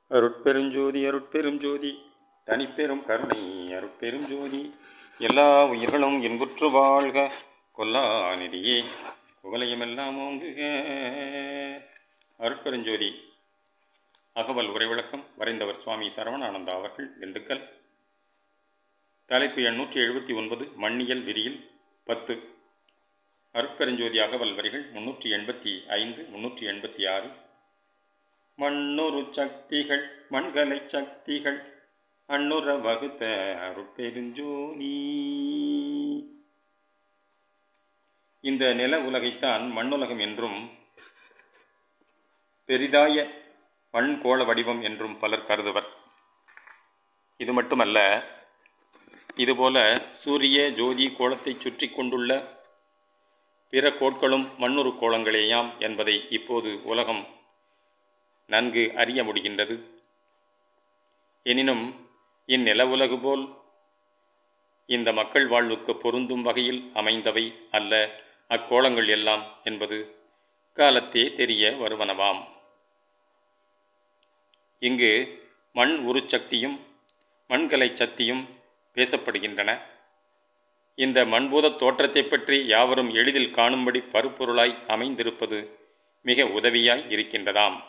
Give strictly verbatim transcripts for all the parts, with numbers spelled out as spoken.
அருட்பெருஞ்சோதி அருட்பெரும் ஜோதி தனிப்பெரும் கருணை அருட்பெரும் ஜோதி எல்லா உயிர்களும் இன்புற்று வாழ்க கொல்லா நிதியே குவலயமெல்லாம் ஓங்குக. அருட்பெருஞ்சோதி அகவல் உரை விளக்கம் வரைந்தவர் சுவாமி சரவணானந்தா அவர்கள், திண்டுக்கல். தலைப்பு எண்ணூற்றி எழுபத்தி ஒன்பது. மண்ணியல் விரியில் பத்து. அருட்பெருஞ்சோதி அகவல் வரிகள் முன்னூற்றி எண்பத்தி ஐந்து முன்னூற்றி எண்பத்தி ஆறு. மண்ணுறு சக்திகள் மண்கலை சக்திகள் அண்ணுற வகுத்த அருட்பெருஞ்சோதி. இந்த நில உலகைத்தான் மண்ணுலகம் என்றும் பெரிதாய மண் கோள வடிவம் என்றும் பலர் கருதுவர். இது மட்டுமல்ல, இதுபோல சூரிய ஜோதி கோளத்தை சுற்றி கொண்டுள்ள பிற கோட்களும் மண்ணுறு கோளங்களேயாம் என்பதை இப்போது உலகம் நன்கு அறிய முடிகின்றது. எனினும் இந்நில உலகு போல் இந்த மக்கள் வாழ்வுக்கு பொருந்தும் வகையில் அமைந்தவை அல்ல அக்கோளங்கள் எல்லாம் என்பது காலத்தே தெரிய வருவனவாம். இங்கு மண் உருச்சக்தியும் மண்கலை சக்தியும் பேசப்படுகின்றன. இந்த மண்பூத தோற்றத்தை பற்றி யாவரும் எளிதில் காணும்படி பருப்பொருளாய் அமைந்திருப்பது மிக உதவியாய் இருக்கின்றதாம்.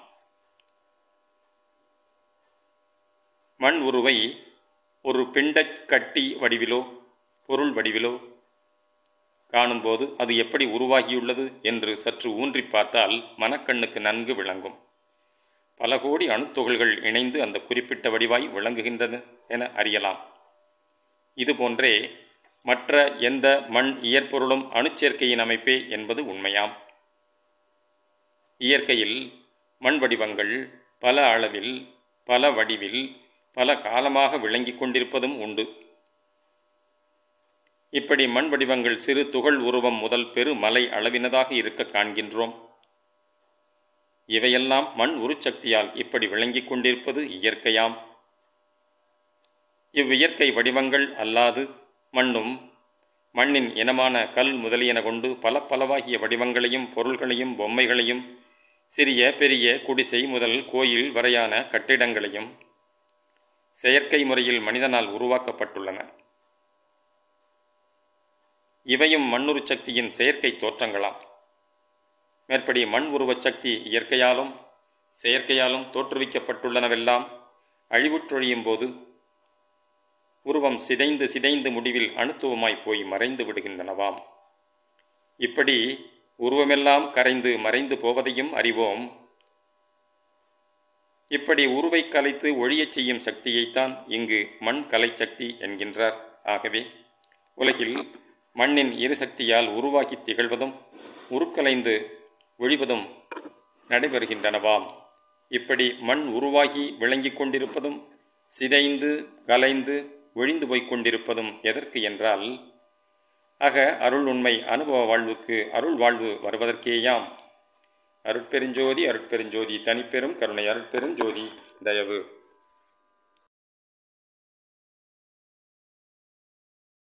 மண் உருவை ஒரு பிண்டக் கட்டி வடிவிலோ பொருள் வடிவிலோ காணும்போது அது எப்படி உருவாகியுள்ளது என்று சற்று ஊன்றி பார்த்தால் மனக்கண்ணுக்கு நன்கு விளங்கும். பல கோடி அணுத்துகள்கள் இணைந்து அந்த குறிப்பிட்ட வடிவாய் விளங்குகின்றது என அறியலாம். இதுபோன்றே மற்ற எந்த மண் இயற்பொருளும் அணுச்சேர்க்கையின் அமைப்பே என்பது உண்மையாம். இயற்கையில் மண் வடிவங்கள் பல அளவில் பல வடிவில் பல காலமாக விளங்கி கொண்டிருப்பதும் உண்டு. இப்படி மண் வடிவங்கள் சிறு துகள் உருவம் முதல் பெரு மலை அளவினதாக இருக்க காண்கின்றோம். இவையெல்லாம் மண் உருச்சக்தியால் இப்படி விளங்கி கொண்டிருப்பது இயற்கையாம். இவ்வியற்கை வடிவங்கள் அல்லாது மண்ணும் மண்ணின் இனமான கல் முதலியன கொண்டு பல பலவாகிய வடிவங்களையும் பொருள்களையும் பொம்மைகளையும் சிறிய பெரிய குடிசை முதல் கோயில் வரையான கட்டிடங்களையும் செயற்கை முறையில் மனிதனால் உருவாக்கப்பட்டுள்ளன. இவையும் மண்ணுரு சக்தியின் செயற்கை தோற்றங்களாம். மேற்படி மண் உருவச் சக்தி இயற்கையாலும் செயற்கையாலும் தோற்றுவிக்கப்பட்டுள்ளனவெல்லாம் அழிவுற்றொழியும் போது உருவம் சிதைந்து சிதைந்து முடிவில் அணுத்துவமாய் போய் மறைந்து விடுகின்றனவாம். இப்படி உருவமெல்லாம் கரைந்து மறைந்து போவதையும் அறிவோம். இப்படி உருவை கலைத்து ஒழியச் செய்யும் சக்தியைத்தான் இங்கு மண் கலை சக்தி என்கின்றார். ஆகவே உலகில் மண்ணின் இரு சக்தியால் உருவாகி திகழ்வதும் உருக்கலைந்து ஒழிவதும் நடைபெறுகின்றனவாம். இப்படி மண் உருவாகி விளங்கி கொண்டிருப்பதும் சிதைந்து கலைந்து ஒழிந்து போய்க் கொண்டிருப்பதும் எதற்கு என்றால், ஆக அருள் உண்மை அனுபவ வாழ்வுக்கு அருள் வாழ்வு வருவதற்கேயாம். அருட்பெருஞ்சோதி அருட்பெருஞ்சோதி தனிப்பெரும் கருணை அருட்பெருஞ்சோதி தயவு.